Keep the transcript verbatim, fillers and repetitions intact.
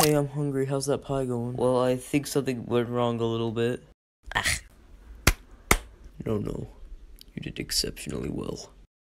Hey, I'm hungry. How's that pie going? Well, I think something went wrong a little bit. Ah. No, no. You did exceptionally well.